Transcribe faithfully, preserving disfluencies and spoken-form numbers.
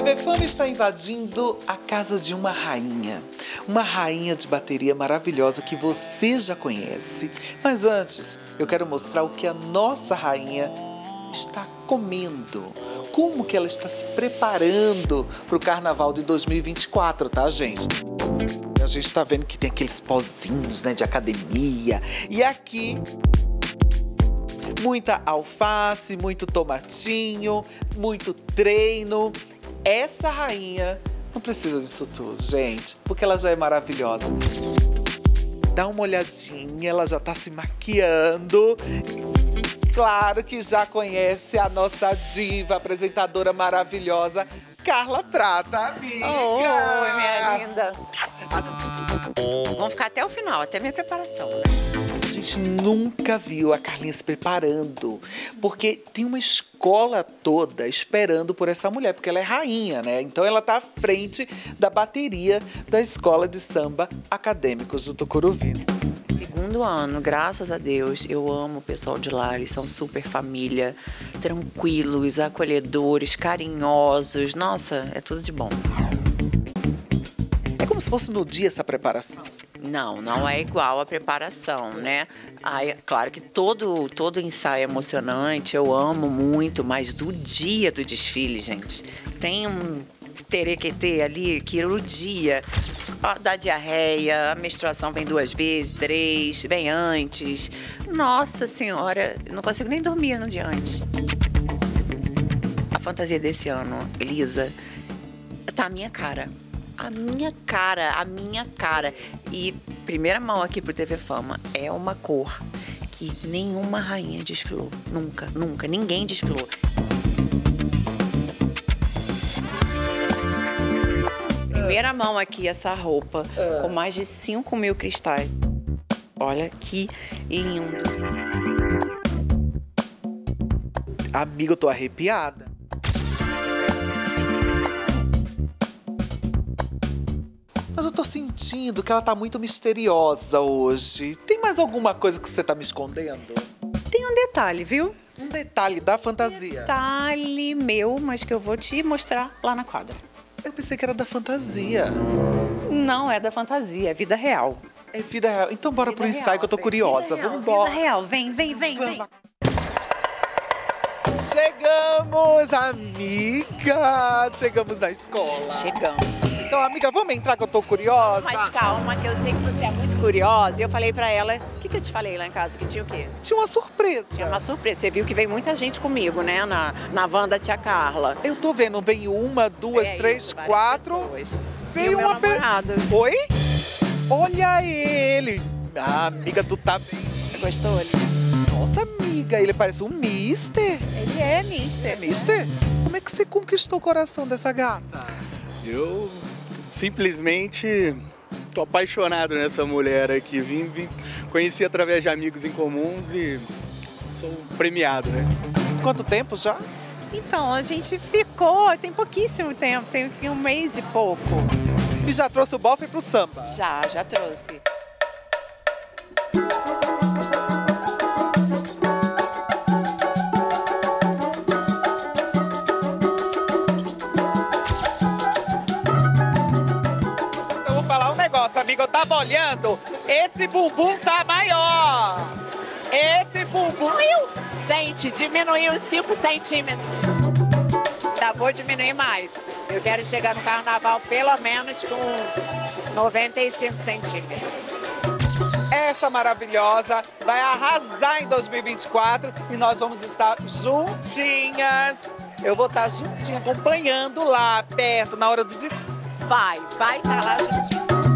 T V Fama está invadindo a casa de uma rainha. Uma rainha de bateria maravilhosa que você já conhece. Mas antes, eu quero mostrar o que a nossa rainha está comendo. Como que ela está se preparando para o carnaval de dois mil e vinte e quatro, tá, gente? A gente está vendo que tem aqueles pozinhos, né, de academia. E aqui, muita alface, muito tomatinho, muito treino. Essa rainha não precisa disso tudo, gente, porque ela já é maravilhosa. Dá uma olhadinha, ela já tá se maquiando. Claro que já conhece a nossa diva, apresentadora maravilhosa, Carla Prata, amiga! Oi, minha linda! Vamos ficar até o final, até a minha preparação, né? A gente nunca viu a Carlinha se preparando, porque tem uma escola toda esperando por essa mulher, porque ela é rainha, né? Então ela tá à frente da bateria da Escola de Samba Acadêmicos do Tucuruvi. Segundo ano, graças a Deus, eu amo o pessoal de lá, eles são super família, tranquilos, acolhedores, carinhosos, nossa, é tudo de bom. É como se fosse no dia essa preparação. Não, não é igual a preparação, né? Aí, claro que todo, todo ensaio é emocionante, eu amo muito, mas do dia do desfile, gente, tem um terequetê ali que o dia ó, dá diarreia, a menstruação vem duas vezes, três, vem antes. Nossa Senhora, não consigo nem dormir no dia antes. A fantasia desse ano, Elisa, tá a minha cara. A minha cara, a minha cara. E primeira mão aqui pro T V Fama, é uma cor que nenhuma rainha desfilou. Nunca, nunca, ninguém desfilou. Primeira mão aqui, essa roupa, com mais de cinco mil cristais. Olha que lindo. Amiga, eu tô arrepiada. Mas eu tô sentindo que ela tá muito misteriosa hoje. Tem mais alguma coisa que você tá me escondendo? Tem um detalhe, viu? Um detalhe da fantasia. Detalhe meu, mas que eu vou te mostrar lá na quadra. Eu pensei que era da fantasia. Não é da fantasia, é vida real. É vida real. Então bora Vida pro ensaio real, que eu tô vem. curiosa. Vida Vamos real, embora. Vida real, vem, vem, vem, Vamos vem. lá. Chegamos, amiga! Chegamos na escola. Chegamos. Então, amiga, vamos entrar que eu tô curiosa? Mas calma, que eu sei que você é muito curiosa. E eu falei pra ela, o que, que eu te falei lá em casa? Que tinha o quê? Tinha uma surpresa. Tinha uma surpresa. Você viu que veio muita gente comigo, né? Na, na van da tia Carla. Eu tô vendo, vem uma, duas, É três, isso, várias quatro. pessoas. Veio E o meu uma pe- namorado. Oi? Olha ele! Ah, amiga, tu tá bem. Gostou ali? Nossa, amiga, ele parece um mister. Ele é mister. É mister? Como é que você conquistou o coração dessa gata? Eu simplesmente tô apaixonado nessa mulher aqui. Vim, vim, conheci através de amigos em comuns e sou premiado, né? Quanto tempo já? Então, a gente ficou, tem pouquíssimo tempo, tem um mês e pouco. E já trouxe o bofe pro samba? Já, já trouxe. Eu vou falar um negócio, amiga, eu tava olhando, esse bumbum tá maior. Esse bumbum... Gente, diminuiu cinco centímetros. Tá, vou diminuir mais. Eu quero chegar no carnaval pelo menos com noventa e cinco centímetros. Essa maravilhosa vai arrasar em dois mil e vinte e quatro e nós vamos estar juntinhas. Eu vou estar juntinha, acompanhando lá, perto, na hora do desfile. Vai, vai estar lá juntinho.